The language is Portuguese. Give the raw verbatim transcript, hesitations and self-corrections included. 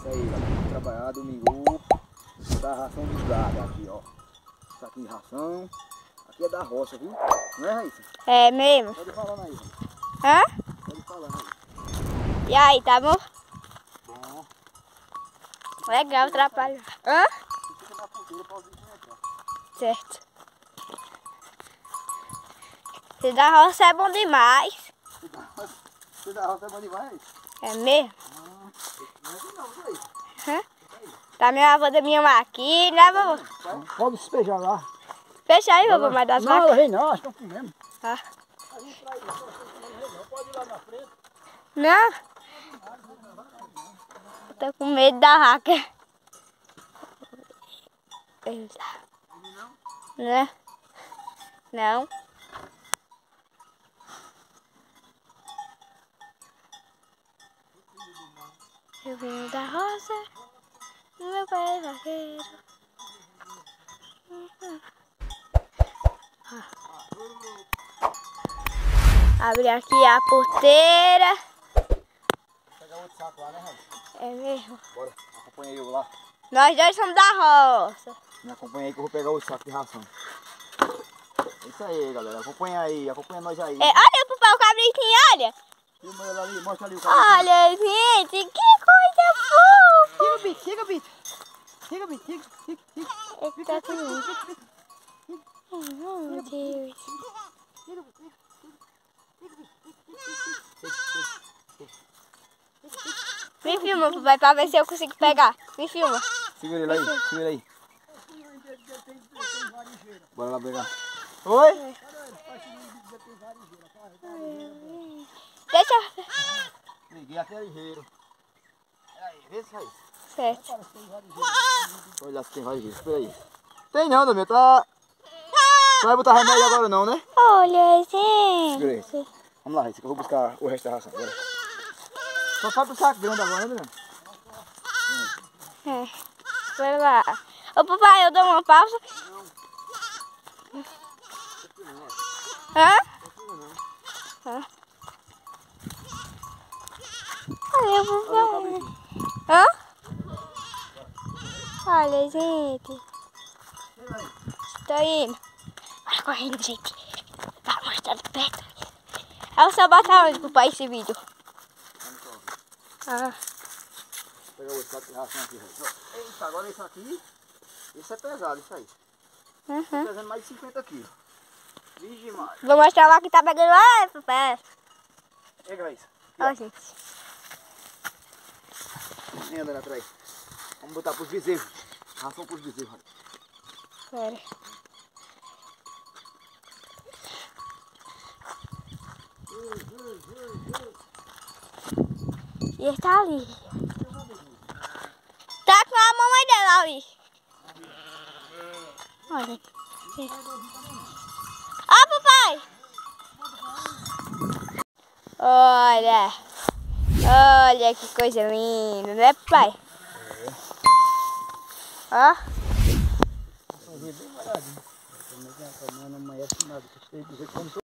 Isso aí, galera. Vamos trabalhar domingo. Da ração dos gado aqui, ó. Saquinho de ração. Aqui é da roça, viu? Não é, Raíssa? É mesmo? Pode ir falando aí, Raíssa. Hã? Pode ir falando aí. E aí, tá bom? Bom. Legal o trabalho. Hã? Você fica na ponteira pra ouvir como é que é. Certo. Se da roça é bom demais. Você da roça é bom demais? É mesmo? Ah, não é assim não, isso aí. Hã? Tá minha avó da minha máquina, né, vovô? Pode despejar lá. Fecha aí, vovô, mais das Não, vacas. não, rei não, acho que estão comendo. Ah. A gente traz isso, não pode ir lá na frente. Não. Eu tô com medo da vaca. Eita. Né? Não. Eu vim da roça, meu pai é vaqueiro. Abri aqui a porteira. Vou pegar outro saco lá, né, Raíssa? É mesmo? Bora, acompanha eu lá. Nós dois somos da roça. Me acompanha aí que eu vou pegar outro saco de ração. É isso aí, galera. Acompanha aí, acompanha nós aí. É, olha o papai, o cabritinho, olha. Filma ele ali, mostra ali o cabelo. Olha, gente, que coisa fofa. Chega, bicho, chega, bicho. Chega, bicho, chega, chega, chega. Ele tá comigo. Oh, meu Deus. Me filma, papai, pra ver se eu consigo pegar. Me filma. Segura ele aí, segura ele aí. Bora lá pegar. Oi? Deixa eu... Liguei até ligeiro. Aí, vê se aí. Certo. Olha se tem ligeiro, espera aí. Tem não, Damir, tá... Não vai botar remédio agora não, né? Olha, Segura aí. gente. Vamos lá, Raíssa, que eu vou buscar o resto da ração. Bora. Só falta o saco grande agora, né, Damir? É. Vai lá. Ô, papai, eu dou uma pausa. Hã? Hã? Olha, papai. Hã? Olha, gente. Tô indo. Bora correndo, gente. Tá mostrando perto. É o seu botar onde, papai, esse vídeo? Ah. Vou pegar o outro saco de ração aqui, Raíssa. Eita, agora isso aqui, isso é pesado, isso aí. Uhum. Tá pesando mais de cinquenta quilos. Vixe, mano. Vou mostrar lá que tá pegando lá, papai. Pega, Raíssa. Ó, gente. Vem andando atrás. Vamos botar pros bezerros. Ração pros bezerros, Raíssa. Pera. E ele tá ali. Tá com a mamãe dela ali. Olha. Ó, papai. Olha. Olha que coisa linda, né, papai? Ó. Fazer bem paradinho. Não é nada, que eu sei dizer como